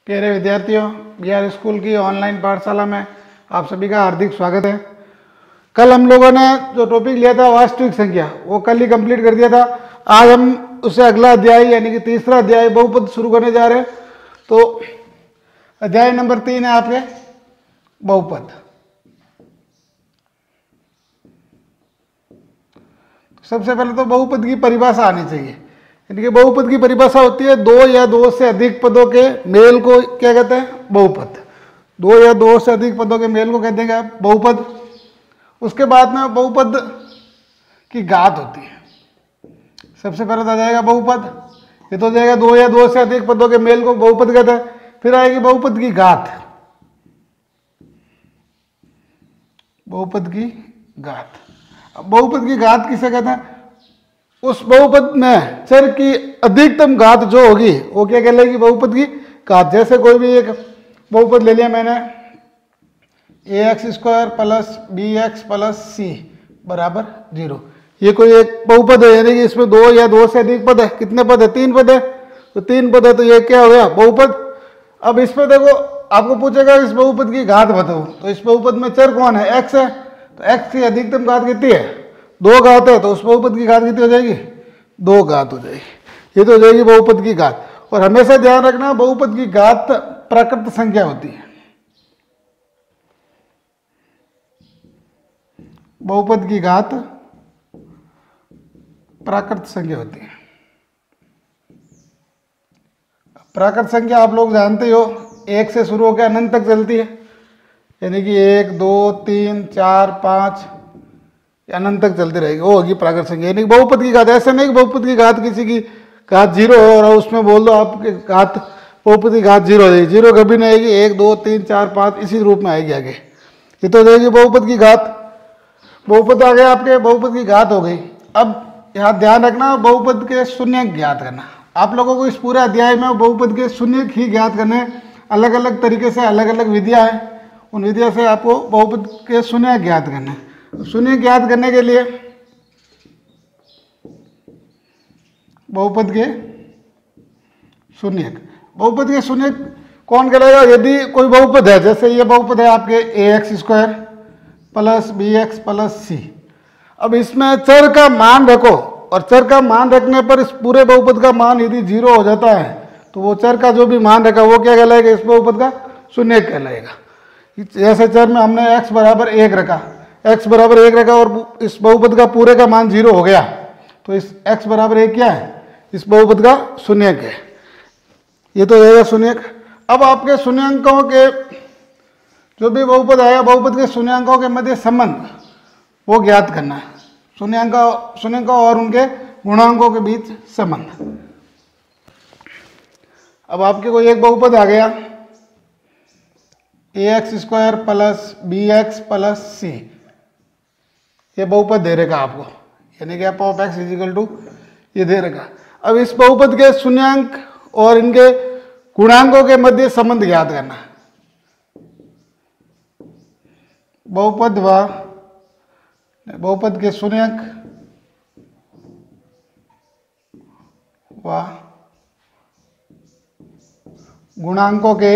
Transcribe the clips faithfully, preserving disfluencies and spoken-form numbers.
प्यारे विद्यार्थियों, बिहार स्कूल की ऑनलाइन पाठशाला में आप सभी का हार्दिक स्वागत है। कल हम लोगों ने जो टॉपिक लिया था वास्तविक संख्या, वो कल ही कंप्लीट कर दिया था। आज हम उससे अगला अध्याय यानी कि तीसरा अध्याय बहुपद शुरू करने जा रहे हैं। तो अध्याय नंबर तीन है आपके बहुपद। सबसे पहले तो बहुपद की परिभाषा आनी चाहिए। यानी कि बहुपद की परिभाषा होती है दो या दो से अधिक पदों के मेल को क्या कहते हैं? बहुपद। दो या दो से अधिक पदों के मेल को कहते हैं क्या? बहुपद। उसके बाद में बहुपद की घात होती है। सबसे पहले तो आ जाएगा बहुपद, ये तो हो जाएगा दो या दो से अधिक पदों के मेल को बहुपद कहते हैं। फिर आएगी बहुपद की घात, बहुपद की घात। अब बहुपद की घात किसे कहते हैं? उस बहुपद में चर की अधिकतम घात जो होगी वो क्या कहलाएगी? बहुपद की घात। जैसे कोई भी एक बहुपद ले लिया मैंने, a x square plus b x plus c बराबर जीरो। ये कोई एक बहुपद है, यानी कि इसमें दो या दो से अधिक पद है। कितने पद है? तीन पद है। तो तीन पद है तो ये क्या हो गया? बहुपद। अब इसमें देखो, आपको पूछेगा इस बहुपद की घात बताओ, तो इस बहुपद में चर कौन है? एक्स है। तो एक्स की अधिकतम घात कितनी है? दो घात है। तो उस बहुपद की घात कितनी हो जाएगी? दो घात हो जाएगी। ये तो हो जाएगी बहुपद की घात। और हमेशा ध्यान रखना, बहुपद की घात प्राकृत संख्या होती है। बहुपद की घात प्राकृत संख्या होती है। प्राकृत संख्या आप लोग जानते हो, एक से शुरू होकर अनंत तक चलती है। यानी कि एक, दो, तीन, चार, पाँच अनंत तक चलती रहेगी, वो होगी प्राकृत संख्या। यानी बहुपद की घात। ऐसा नहीं कि बहुपद की घात किसी की घात जीरो हो और उसमें बोल दो आपके घात बहुपद की घात जीरो हो जाएगी। जीरो कभी नहीं आएगी। एक, दो, तीन, चार, पाँच इसी रूप में आएगी आगे। ये तो हो जाएगी बहुपद की घात। बहुपद आ गया आपके, बहुपद की घात हो गई। अब यहाँ ध्यान रखना, बहुपद के शून्य ज्ञात करना। आप लोगों को इस पूरे अध्याय में बहुपद के शून्य ही ज्ञात करने, अलग अलग तरीके से अलग अलग विधियाँ हैं, उन विधियों से आपको बहुपद के शून्य ज्ञात करना है। शून्य ज्ञात करने के लिए बहुपद के शून्य, बहुपद के शून्य कौन करेगा? यदि कोई बहुपद है, जैसे ये बहुपद है आपके a x square plus b x plus c. अब इसमें चर का मान रखो, और चर का मान रखने पर इस पूरे बहुपद का मान यदि जीरो हो जाता है तो वो चर का जो भी मान रखा वो क्या कहलाएगा? इस बहुपद का शून्य कहलाएगा। जैसे चर में हमने x बराबर एक रखा, x बराबर एक रखा और इस बहुपद का पूरे का मान जीरो हो गया, तो इस x बराबर एक क्या है? इस बहुपद का शून्यक है। ये तो रहेगा शून्यक। अब आपके शून्यांकों के जो भी बहुपद आएगा, बहुपद के शून्यांकों के मध्य संबंध वो ज्ञात करना है। शून्यांकों शून्यांकों और उनके गुणांकों के बीच संबंध। अब आपके कोई एक बहुपद आ गया, a x square plus b x plus c. ये बहुपद दे रहेगा आपको, यानी कि f of x is equal to ये दे रहेगा। अब इस बहुपद के शून्यांक और इनके गुणांकों के मध्य संबंध ज्ञात करना। बहुपद व बहुपद के शून्यक व गुणांकों के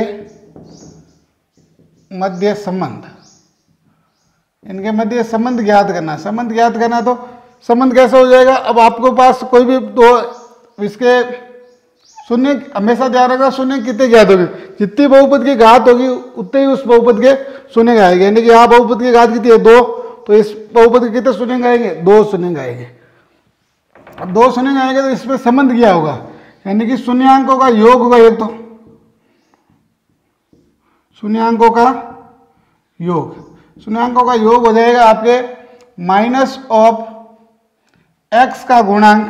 मध्य संबंध, इनके मध्य संबंध ज्ञात करना। संबंध ज्ञात करना तो संबंध कैसे हो जाएगा? अब आपके पास कोई भी दो, इसके शून्य हमेशा ध्यान रखना, शून्य कितने ज्ञात होगी? जितनी बहुपद की घात होगी उतने ही उस बहुपद के शून्य आएंगे। यानी कि यहाँ बहुपद की घात कितनी है? दो, तो इस बहुपद के कितने शून्य आएंगे? दो शून्य आएंगे। अब दो शून्य आएंगे तो इसमें संबंध क्या होगा? यानी कि शून्यांकों का योग होगा। एक तो शून्यांकों का योग, शून्यांकों का योग हो जाएगा आपके माइनस ऑफ एक्स का गुणांक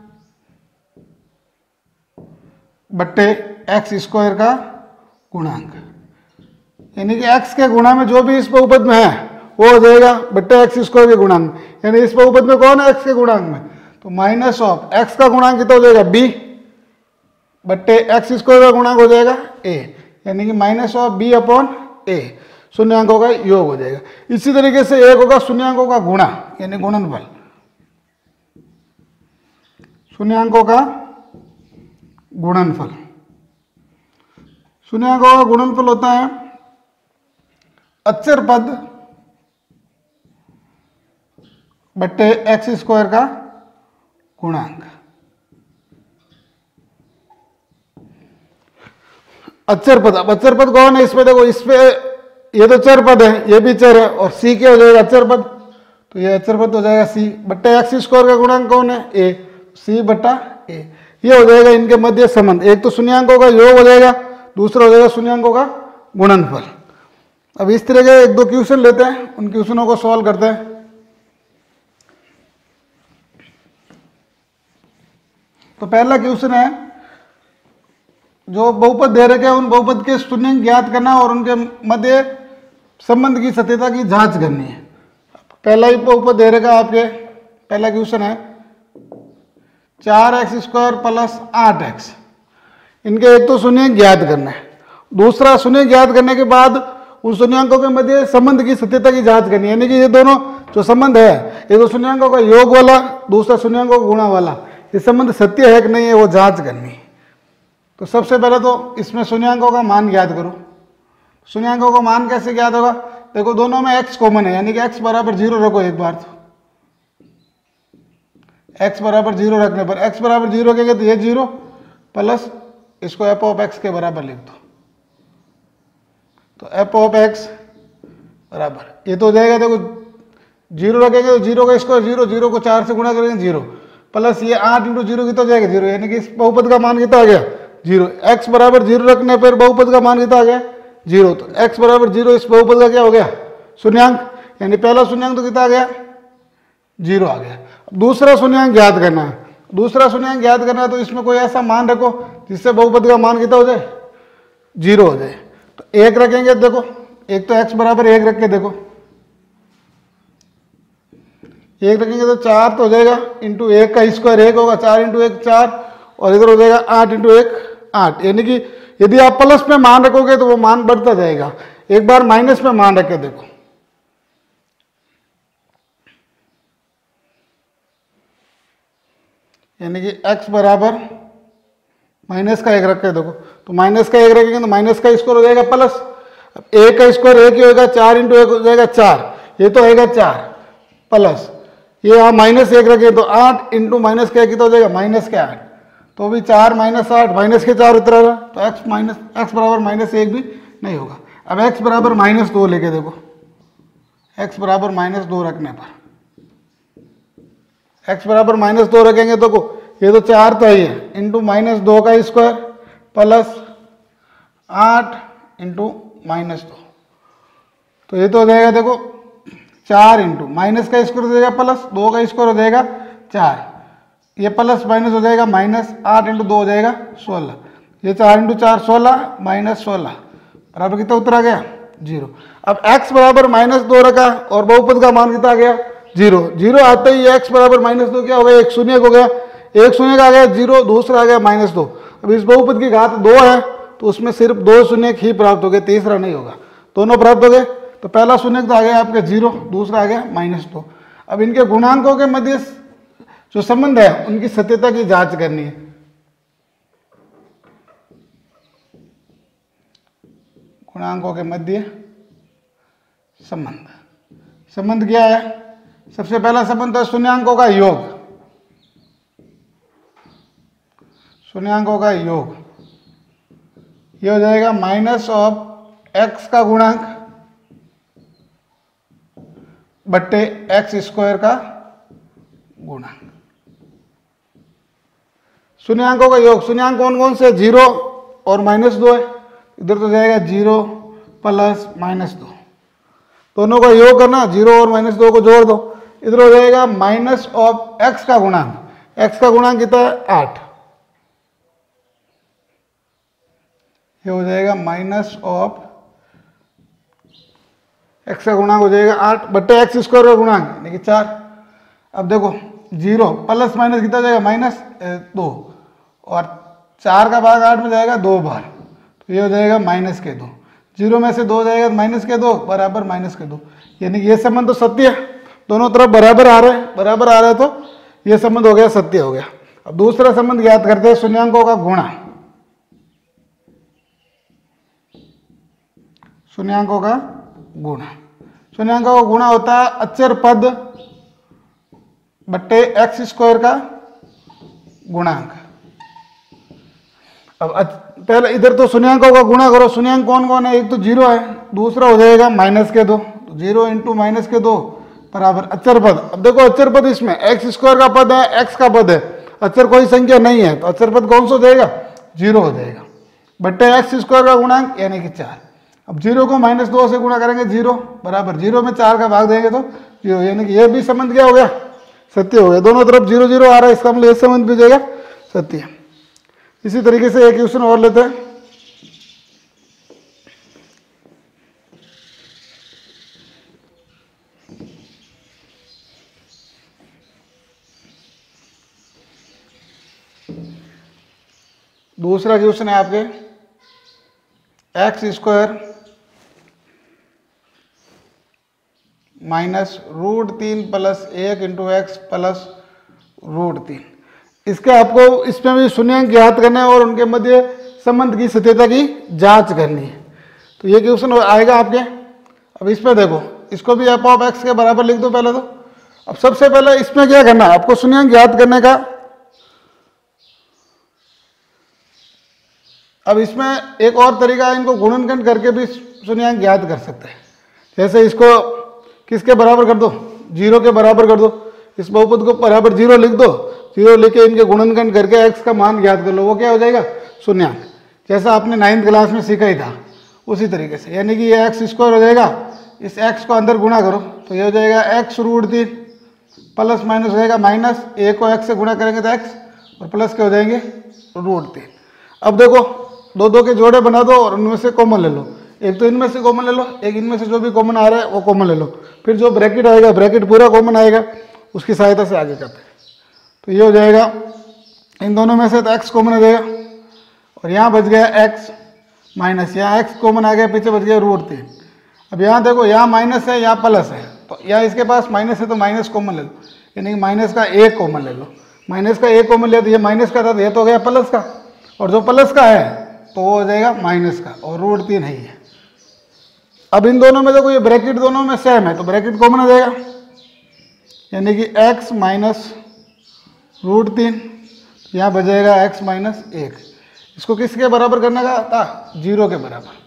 बट्टे एक्स स्क्वायर का गुणांक। यानी कि एक्स के गुणा में जो भी इस बहुपद में है वो हो जाएगा बट्टे एक्स स्क्वायर के गुणांक। यानी इस बहुपद में कौन है? एक्स के गुणांक में, तो माइनस ऑफ एक्स का गुणांक कितना हो जाएगा? बी बट्टे एक्स स्क्वायर का गुणांक हो जाएगा ए। यानी कि minus of b upon a, शून्यांकों का योग हो जाएगा। इसी तरीके से एक होगा शून्यांकों का गुणा, यानी गुणनफल। शून्यांकों का गुणनफल, शून्याङ्कों का गुणनफल होता है अचर पद बट्टे एक्स स्क्वायर का गुणांक। अचर पद, अब अचर पद कौन है इसमें? देखो इसपे ये तो चर पद है, ये भी चर है, और सी क्या हो जाएगा? अचर पद। तो ये अचर पद हो जाएगा सी बट्टे एक्स स्क्वायर का गुणांक कौन है? ए। सी बट्टा ए, ये हो जाएगा इनके मध्य संबंध। एक तो शून्याङ्कों का योग हो जाएगा, दूसरा हो जाएगा शून्याङ्कों का गुणनफल। अब इस तरह के एक दो क्वेश्चन लेते हैं, उन क्वेश्चनों को सॉल्व करते हैं। तो पहला क्वेश्चन है, जो बहुपद दे रखे हैं उन बहुपद के शून्याङ्क ज्ञात करना और उनके मध्य संबंध की सत्यता की जांच करनी है। पहला ही बहुपद दे रखा आपके, पहला क्वेश्चन है चार एक्स स्क्वायर प्लस आठ एक्स, इनके एक तो शून्याङ्क ज्ञात करना है, दूसरा शून्याङ्क ज्ञात करने के बाद उन शून्याङ्कों के मध्य संबंध की सत्यता की जांच करनी है। यानी कि ये दोनों जो संबंध है, ये तो शून्याङ्कों का योग वाला, दूसरा शून्याङ्कों का गुणा वाला, ये संबंध सत्य है कि नहीं है वो जांच करनी है। तो सबसे पहले तो इसमें शून्याङ्कों का मान ज्ञात करो। शून्याङ्कों का मान कैसे ज्ञात होगा? देखो दोनों में x कॉमन है, यानी कि x बराबर जीरो रखो एक बार। तो x बराबर जीरो रखने पर x बराबर जीरो रखेंगे तो ये जीरो प्लस इसको एफ ऑफ एक्स के बराबर लिख दो। तो एफ ऑफ एक्स बराबर ये तो हो जाएगा, देखो जीरो रखेंगे तो जीरो का स्क्वायर जीरो, जीरो को चार से गुणा करेंगे जीरो, प्लस ये आठ इंटू जीरो कितना हो जाएगा? जीरो। यानी कि इस बहुपद का मान कितना आ गया? जीरो। x बराबर जीरो रखने पर बहुपद का मान कितना आ गया? जीरो। तो x बराबर जीरो इस बहुपद का क्या हो गया? शून्याङ्क। यानी पहला शून्याङ्क तो कितना आ गया? जीरो आ गया। दूसरा शून्याङ्क ज्ञात करना है, दूसरा शून्याङ्क ज्ञात करना है तो इसमें कोई ऐसा मान रखो जिससे बहुपद का मान कितना हो जाए? जीरो हो जाए। तो एक रखेंगे, देखो एक तो x बराबर एक रख के देखो, एक रखेंगे तो चार तो हो जाएगा, इंटू एक का स्क्वायर एक होगा, चार इंटू एक चार, और इधर हो जाएगा आठ इंटू एक आठ। यानी कि यदि आप प्लस में मान रखोगे तो वो मान बढ़ता जाएगा। एक बार माइनस में मान रख के देखो, यानी कि x बराबर माइनस का एक रख के देखो, तो माइनस का एक रखेंगे तो माइनस का स्क्वायर हो जाएगा प्लस, अब एक का स्क्वायर एक ही होगा, चार इंटू एक हो जाएगा चार, ये तो होगा चार प्लस ये यहाँ माइनस एक रखे तो आठ इंटू माइनस का कितना हो जाएगा? माइनस के आठ। तो भी चार माइनस आठ, माइनस के चार उतरा रहा, तो x माइनस एक्स बराबर माइनस एक भी नहीं होगा। अब x बराबर माइनस दो लेके देखो, x बराबर माइनस दो रखने पर x बराबर माइनस दो रखेंगे तो को ये तो चार तो ही है, इंटू माइनस दो का स्क्वायर प्लस आठ इंटू माइनस दो, तो ये तो हो जाएगा देखो चार इंटू माइनस का स्क्वायर हो जाएगा प्लस दो का स्क्वायर हो जाएगा चार, ये प्लस माइनस हो जाएगा माइनस, आठ इंटू दो हो जाएगा सोलह, ये चार इंटू चार सोलह माइनस सोलह बराबर कितना उतरा गया? जीरो। अब x बराबर माइनस दो रखा और बहुपद का मान कितना आ गया? जीरो। जीरो आते ही x बराबर माइनस दो क्या हो गया? एक शून्य हो गया, एक शून्य का आ गया जीरो, दूसरा आ गया माइनस दो। अब इस बहुपद की घात दो है तो उसमें सिर्फ दो शून्य ही प्राप्त हो गए, तीसरा नहीं होगा, दोनों प्राप्त हो गए। तो पहला शून्य तो आ गया आपके जीरो, दूसरा आ गया माइनस दो। अब इनके गुणांकों के मध्य जो संबंध है उनकी सत्यता की जांच करनी है। गुणांकों के मध्य संबंध, संबंध क्या है? सबसे पहला संबंध है शून्याङ्कों का योग, शून्याङ्कों का योग, ये हो जाएगा माइनस ऑफ एक्स का गुणांक बट्टे एक्स स्क्वायर का गुणांक। शून्याङ्कों का योग, शून्याङ्क कौन कौन से? जीरो और माइनस दो है, इधर तो जाएगा जीरो प्लस माइनस दो, दोनों का योग करना, जीरो और माइनस दो को जोड़ दो, इधर हो जाएगा माइनस ऑफ एक्स का गुणांक, एक्स का गुणांक कितना है? आठ, ये हो जाएगा माइनस ऑफ एक्स का गुणांक हो जाएगा आठ बट्टे एक्स स्क्वायर का गुणांक यानी कि चार। अब देखो जीरो प्लस माइनस कितना जाएगा? माइनस दो, और चार का भाग आठ में जाएगा दो बार, तो ये हो जाएगा माइनस के दो, जीरो में से दो जाएगा माइनस के दो बराबर माइनस के दो, यानी कि ये संबंध तो सत्य है, दोनों तरफ बराबर आ रहे हैं, बराबर आ रहे हैं तो ये संबंध हो गया, सत्य हो गया। अब दूसरा संबंध ज्ञात करते हैं शून्याङ्कों का गुणा, शून्यांकों का गुणा। शून्यांकों का गुणा होता है अचर पद बट्टे एक्स स्क्वायर का गुणांक। अब पहले इधर तो शून्यांकों का गुणा करो। शून्यांक कौन कौन है? एक तो जीरो है, दूसरा हो जाएगा माइनस के दो। तो जीरो इंटू माइनस के दो बराबर अचर पद। अब देखो अचर पद इसमें एक्स स्क्वायर का पद है, एक्स का पद है, अचर कोई संख्या नहीं है, तो अचर पद कौन सा हो जाएगा? जीरो हो जाएगा बट्टे एक्स स्क्वायर का गुणांक यानी कि चार। अब जीरो को माइनस दो से गुणा करेंगे, जीरो बराबर जीरो में चार का भाग देंगे तो जीरो, यानी कि यह भी संबंध क्या हो गया? सत्य हो गया। दोनों तरफ जीरो जीरो आ रहा है, इसका मतलब यह संबंध भी हो जाएगा सत्य। इसी तरीके से एक क्वेश्चन और लेते हैं। दूसरा क्वेश्चन है आपके एक्स स्क्वायर माइनस रूट तीन प्लस एक इंटू एक्स प्लस रूट तीन। इसके आपको इसमें भी शून्यांक ज्ञात करना है और उनके मध्य संबंध की सत्यता की जांच करनी है। तो ये क्वेश्चन आएगा आपके। अब इसमें देखो, इसको भी एफ ऑफ एक्स के बराबर लिख दो पहले तो। अब सबसे पहले इसमें क्या करना है आपको? शून्यांक ज्ञात करने का। अब इसमें एक और तरीका है, इनको गुणनखंड करके भी शून्यांक ज्ञात कर सकते हैं। जैसे इसको किसके बराबर कर दो? जीरो के बराबर कर दो। इस बहुपद को बराबर जीरो लिख दो, जीरो लिख के इनके गुणनखंड करके एक्स का मान ज्ञात कर लो, वो क्या हो जाएगा? शून्यांक। जैसा आपने नाइन्थ क्लास में सीखा ही था उसी तरीके से, यानी कि ये एक्स स्क्वायर हो जाएगा, इस एक्स को अंदर गुणा करो तो ये हो जाएगा एक्स रूट तीन प्लस माइनस हो जाएगा माइनस, ए को एक्स से गुणा करेंगे तो एक्स और प्लस के हो जाएंगे रूट तीन। अब देखो दो दो के जोड़े बना दो और उनमें से कॉमन ले लो। एक तो इनमें से कॉमन ले लो, एक इनमें से जो भी कॉमन आ रहा है वो कॉमन ले लो, फिर जो ब्रैकेट आएगा ब्रैकेट पूरा कॉमन आएगा, उसकी सहायता से आगे करते हैं। तो ये हो जाएगा इन दोनों में से तो x कॉमन आ जाएगा और यहाँ बच गया x माइनस, यहाँ x कॉमन आ गया, पीछे बच गया रूट तीन। अब यहाँ देखो यहाँ माइनस है यहाँ प्लस है, तो यहाँ इसके पास माइनस है तो माइनस कॉमन ले लो, यानी कि माइनस का एक कॉमन ले लो। माइनस का एक कॉमन लिया तो ये माइनस का था तो ये तो हो गया प्लस का, और जो प्लस का है तो वो हो जाएगा माइनस का, और रूट तीन है ये। अब इन दोनों में देखो ये ब्रैकेट दोनों में सेम है तो ब्रैकेट कॉमन आ जाएगा, यानी कि x माइनस रूट तीन, यहाँ बच जाएगा x माइनस एक। इसको किसके बराबर करने का था? जीरो के बराबर।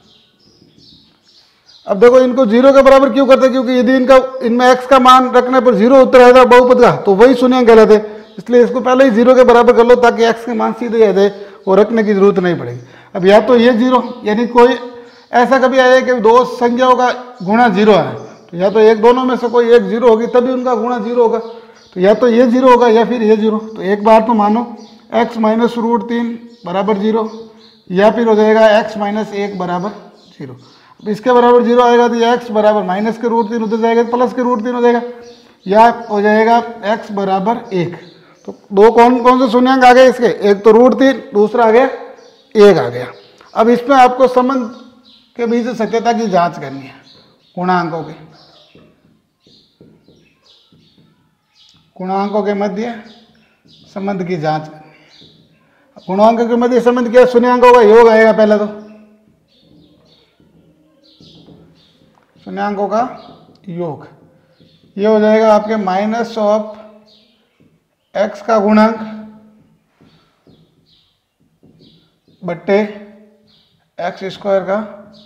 अब देखो इनको जीरो के बराबर क्यों करते हैं? क्योंकि यदि इनका इनमें x का मान रखने पर जीरो उत्तर आएगा बहुपद का तो वही शून्यांक कहलाते, इसलिए इसको पहले ही जीरो के बराबर कर लो ताकि x के मान सीधे आ जाए और रखने की जरूरत नहीं पड़ेगी। अब या तो ये जीरो, यानी कोई ऐसा कभी आया कि दो संख्याओं का गुणा जीरो है तो या तो एक दोनों में से कोई एक जीरो होगी तभी उनका गुणा जीरो होगा, तो या तो ये जीरो होगा या फिर ये जीरो। तो एक बार तो मानो x माइनस रूट तीन बराबर जीरो, या फिर हो जाएगा x माइनस एक बराबर जीरो। अब इसके बराबर जीरो आएगा तो ये x बराबर माइनस के रूट तीन उधर जाएगा तो प्लस के रूट तीन हो जाएगा, या हो जाएगा x बराबर एक। तो दो कौन कौन से शून्यांक आ गए इसके? एक तो रूट तीन, दूसरा आ गया एक आ गया। अब इसमें आपको संबंध के बीच सत्यता की जांच करनी है, गुणांकों के गुणांकों के मध्य संबंध की जांच करनी है। गुणांकों के मध्य संबंध क्या? शून्यांकों का योग आएगा पहले तो, शून्यांकों का योग ये हो जाएगा आपके माइनस ऑफ एक्स का गुणांक बट्टे एक्स स्क्वायर का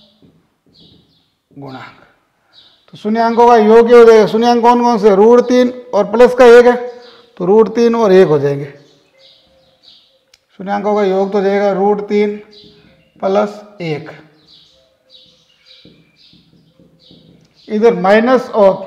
गुणांक। तो शून्यांकों का योग क्या हो जाएगा? शून्यांक कौन कौन से? रूट तीन और प्लस का एक है तो रूट तीन और एक हो जाएंगे। शून्यांकों का योग तो हो जाएगा रूट तीन प्लस एक, इधर माइनस ऑफ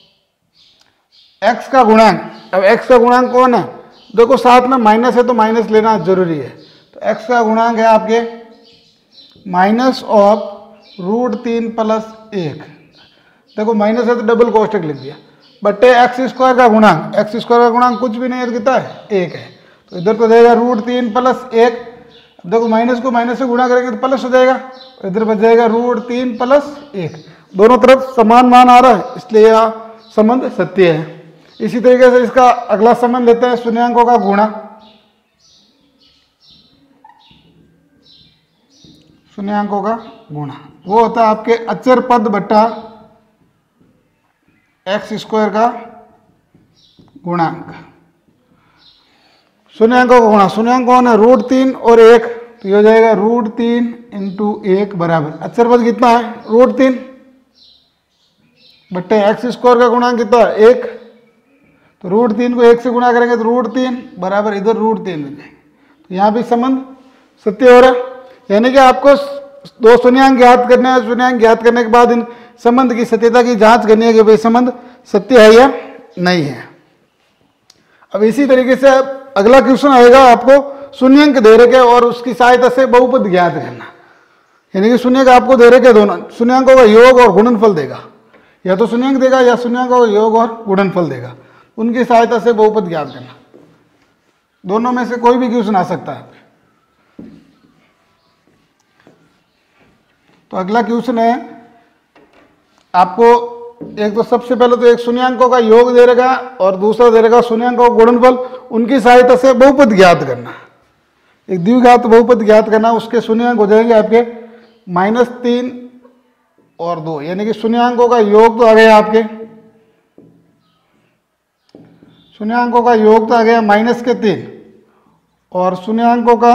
x का गुणांक। अब x का गुणांक कौन है? देखो साथ में माइनस है तो माइनस लेना जरूरी है, तो x का गुणांक है आपके माइनस ऑफ रूट तीन प्लस एक। देखो माइनस है तो डबल कोष्टक लिख दिया, बट्टे एक्स स्क्वायर का गुणांक। एक्स स्क्वायर का गुणांक कुछ भी नहीं है, कितना है? एक है, तो इधर तो जाएगा रूट तीन प्लस एक। अब देखो माइनस को माइनस से गुणा करेंगे तो प्लस हो जाएगा, इधर बच जाएगा रूट तीन प्लस एक। दोनों तरफ समान मान आ रहा है इसलिए यह संबंध सत्य है। इसी तरीके से इसका अगला संबंध लेते हैं शून्यांकों का गुणा। शून्यांकों का गुणा, वो होता है आपके अचर पद बट्टा एक्स स्क्वायर का गुणांक। शून्यांकों का गुणा, शून्यांक कौन है, रूट तीन और एक, तो ये हो जाएगा रूट तीन इंटू एक बराबर अचर पद कितना है, रूट तीन बट्टे एक्स स्क्वायर का गुणांक कितना है, एक, तो रूट तीन को एक से गुणा करेंगे तो रूट तीन बराबर इधर रूट तीन मिल जाएंगे। तो यहाँ भी संबंध सत्य हो रहा है, यानी कि आपको दो शून्यांक ज्ञात करने हैं, शून्यांक ज्ञात करने के बाद इन संबंध की सत्यता की जांच करनी है कि भाई संबंध सत्य है या नहीं है। अब इसी तरीके से अगला क्वेश्चन आएगा, आपको शून्यांक दे रखे और उसकी सहायता से बहुपद ज्ञात करना, यानी कि शून्यक आपको दे रखे दोनों शून्यांकों का योग और गुणनफल देगा, या तो शून्यंक देगा या शून्यांकों का योग और गुणनफल देगा, उनकी सहायता से बहुपद ज्ञात करना। दोनों में से कोई भी क्वेश्चन आ सकता है। तो अगला क्वेश्चन है आपको, एक तो सबसे पहले तो एक शून्यांकों का योग दे रखा और दूसरा दे रखा शून्यांकों का गुणनफल, उनकी सहायता से बहुपद ज्ञात करना। एक द्विघात बहुपद ज्ञात करना, उसके शून्यांक हो जाएंगे आपके माइनस तीन और दो, यानी कि शून्यांकों का योग तो आ गया आपके, शून्यांकों का योग तो आ गया माइनस के तीन और शून्यांकों का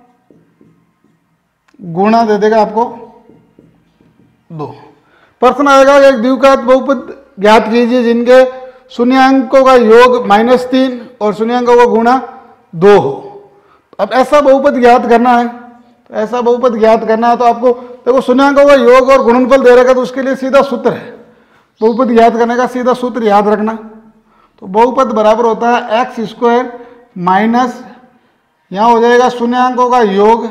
गुणा दे देगा आपको दो। प्रश्न आएगा एक द्विघात बहुपद ज्ञात कीजिए जिनके शून्यांकों का योग माइनस तीन और शून्यांकों का गुणा दो हो। अब ऐसा बहुपद ज्ञात करना है, तो ऐसा बहुपद ज्ञात करना है तो आपको देखो शून्यांकों का योग और गुणनफल दे रखा, तो उसके लिए सीधा सूत्र है बहुपद ज्ञात करने का, सीधा सूत्र याद रखना। तो बहुपद बराबर होता है एक्स स्क्वायर माइनस, यहाँ हो जाएगा शून्यांकों का योग,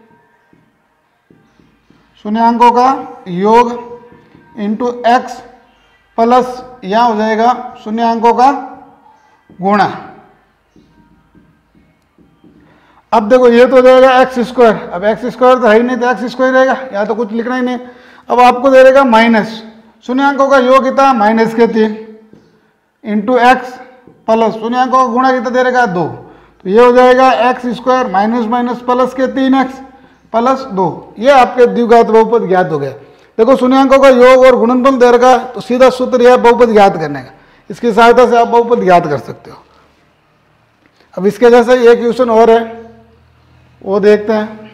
शून्यांकों का योग इंटू एक्स प्लस यहाँ हो जाएगा शून्यांकों का गुणा। अब देखो ये तो हो जाएगा एक्स स्क्वायर, अब एक्स स्क्वायर तो है ही नहीं तो एक्स स्क्वायर रहेगा, यहाँ तो कुछ लिखना ही नहीं। अब आपको दे देगा माइनस, शून्यांकों का योग कितना माइनस के तीन इंटू एक्स प्लस शून्यांकों का गुणा कितना दे देगा दो, तो ये हो जाएगा x square minus minus plus के तीन एक्स प्लस दो। ये आपके द्विघात बहुपद ज्ञात हो गया। देखो शून्यांकों का योग और गुणनफल दे रखा, तो सीधा सूत्र यह बहुपद ज्ञात करने का, इसकी सहायता से आप बहुपद ज्ञात कर सकते हो। अब इसके जैसे एक क्वेश्चन और है, वो देखते हैं।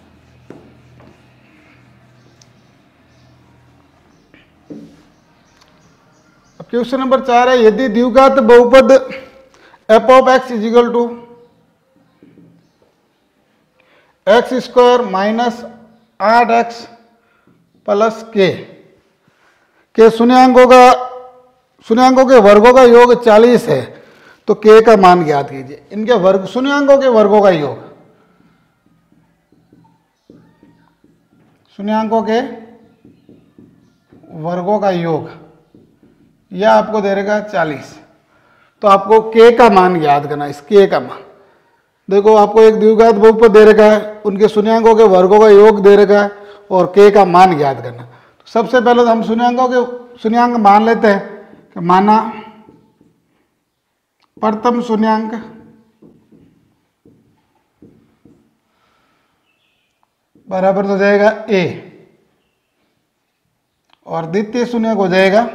अब क्वेश्चन नंबर चार है, यदि द्विघात बहुपद f of x is equal to x square minus आठ एक्स प्लस के के शून्यांकों का शून्यांकों के वर्गों का योग चालीस है, तो के का मान ज्ञात कीजिए। इनके वर्ग शून्यांकों के वर्गों का योग, शून्यांकों के वर्गों का योग यह आपको दे देगा चालीस, तो आपको के का मान ज्ञात करना है। इस के का मान देखो, आपको एक द्विघात बहुपद दे रखा है, उनके शून्यांकों के वर्गों का योग दे रखा है और के का मान ज्ञात करना। तो सबसे पहले तो हम शून्यांकों के शून्यांक मान लेते हैं कि माना प्रथम शून्यांक बराबर हो जाएगा ए और द्वितीय शून्यक हो जाएगा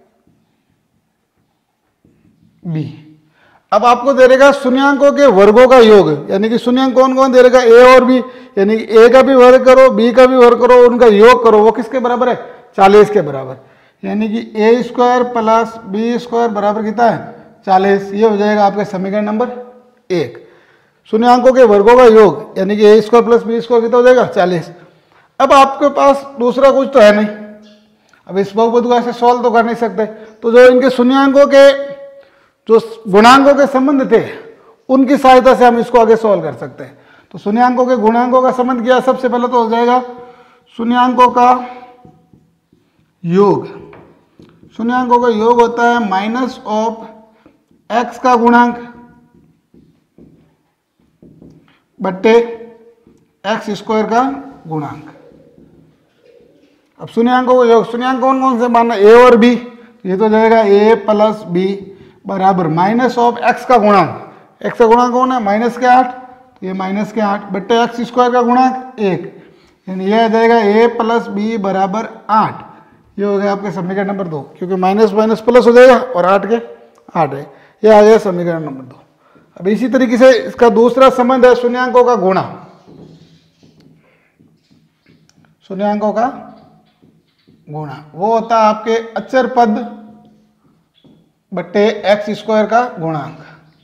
बी। अब आपको दे देगा शून्यांकों के वर्गों का योग, यानी कि शून्यांक कौन कौन दे देगा ए और बी, यानी कि ए का भी वर्ग करो बी का भी वर्ग करो, उनका योग करो, वो किसके बराबर है चालीस के बराबर, यानी कि a square plus b square बराबर कितना है चालीस। ये हो जाएगा आपके समीकरण नंबर एक। शून्यांकों के वर्गों का योग यानी कि a square plus b square कितना हो जाएगा चालीस। अब आपके पास दूसरा कुछ तो है नहीं, अब इस बहुपद को ऐसे सॉल्व तो कर नहीं सकते, तो जो इनके शून्यांकों के जो गुणांकों के संबंध थे उनकी सहायता से हम इसको आगे सॉल्व कर सकते हैं। तो शून्यांकों के गुणांकों का संबंध किया, सबसे पहले तो हो जाएगा शून्यांकों का योग, शून्यांकों का योग होता है माइनस ऑफ एक्स का गुणांक बट्टे एक्स स्क्वायर का गुणांक। अब शून्यांकों का योग, शून्यांक कौन कौन से मानना ए और बी, ये तो जाएगा ए प्लस बी बराबर माइनस ऑफ एक्स का गुणांक, एक्स का गुणांक कौन है माइनस के आठ, तो ये माइनस के आठ बट्टे एक्स स्क्वायर का गुणांक एक, यानी ये आ जाएगा ए प्लस बी बराबर आठ। ये हो गया आपके समीकरण नंबर दो, क्योंकि माइनस माइनस प्लस हो जाएगा और आठ के आठ है। ये आ गया समीकरण नंबर दो। अब इसी तरीके से इसका दूसरा संबंध है शून्यांकों का गुणा। शून्यांकों का गुणा वो होता है आपके अचर पद बट्टे एक्स स्क्वायर का गुणांक।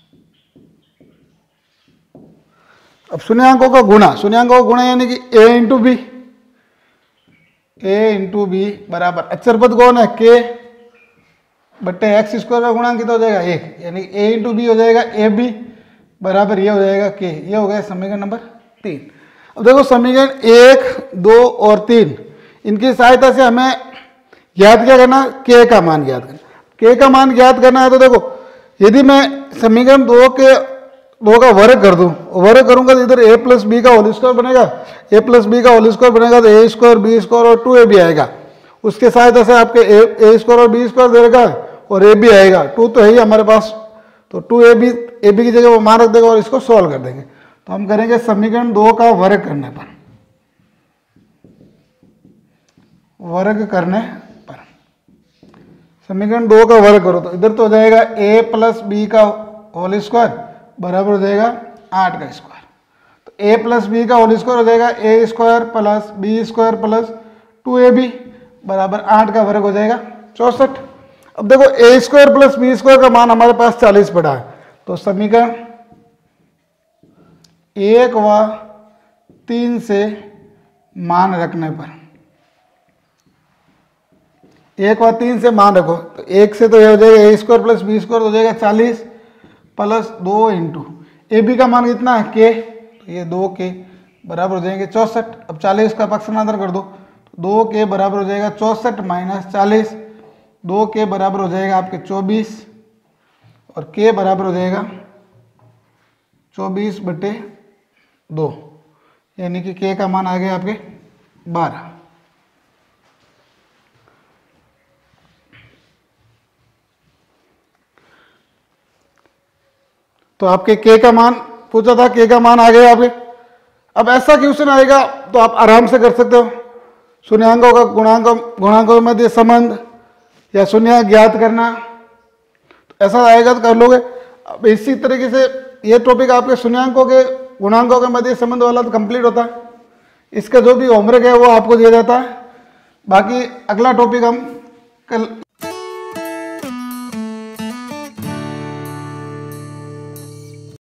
अब शून्यांकों का गुणा, शून्यांकों का गुणा यानी कि a into b, a into b बराबर अचर पद कौन है के बट्टे एक्स स्क्वायर का गुणांक कितना हो जाएगा एक, यानी a इंटू बी हो जाएगा ए बी बराबर ये हो जाएगा के। ये हो गया समीकरण नंबर तीन। अब देखो समीकरण एक, दो और तीन, इनकी सहायता से हमें ज्ञात क्या करना, के का मान ज्ञात करना। के का मान ज्ञात करना है तो देखो यदि मैं समीकरण दो के दो का वर्ग कर दूं, वर्ग करूंगा तो इधर a प्लस बी का होल स्क्वायर बनेगा, a प्लस बी का होल स्क्वायर बनेगा तो ए स्क्वायर बी स्क्वायर और टू ए बी आएगा। उसके सहायता से आपके ए स्क्वायर और बी स्क्वायर दे देगा और ए बी आएगा। टू तो है ही हमारे पास, तो two a b a b की जगह वो मान रख देगा और इसको सॉल्व कर देंगे। तो हम करेंगे समीकरण दो का वर्ग करने पर, वर्ग करने पर समीकरण दो का वर्ग करो तो इधर तो हो जाएगा a प्लस बी का होल स्क्वायर बराबर हो जाएगा आठ का स्क्वायर। तो a प्लस बी का होल स्क्वायर हो जाएगा a square plus b square plus two a b बराबर आठ का वर्ग हो जाएगा चौसठ। अब देखो a square plus b square का मान हमारे पास चालीस पड़ा है, तो समीकरण एक व तीन से मान रखने पर, एक व तीन से मान रखो तो एक से तो ये हो जाएगा a square plus b square हो जाएगा चालीस प्लस दो इंटू ए बी का मान कितना है के, तो ये दो के बराबर हो जाएंगे चौसठ। अब चालीस का पक्षांतर कर दो तो दो के बराबर हो जाएगा चौसठ माइनस चालीस, दो के बराबर हो जाएगा आपके चौबीस और के बराबर हो जाएगा चौबीस बटे दो, यानी कि के का मान आ गया आपके बारह। तो आपके के का मान पूछा था, के का मान आ गया आपके। अब ऐसा क्वेश्चन आएगा तो आप आराम से कर सकते हो, शून्यांकों का गुणांकों गुणांकों के मध्य संबंध या शून्य ज्ञात करना, तो ऐसा आएगा तो कर लोगे। अब इसी तरीके से ये टॉपिक आपके शून्यांकों के गुणांकों के मध्य संबंध वाला तो कंप्लीट होता है। इसका जो भी होमवर्क है वो आपको दिया जाता है। बाकी अगला टॉपिक हम कल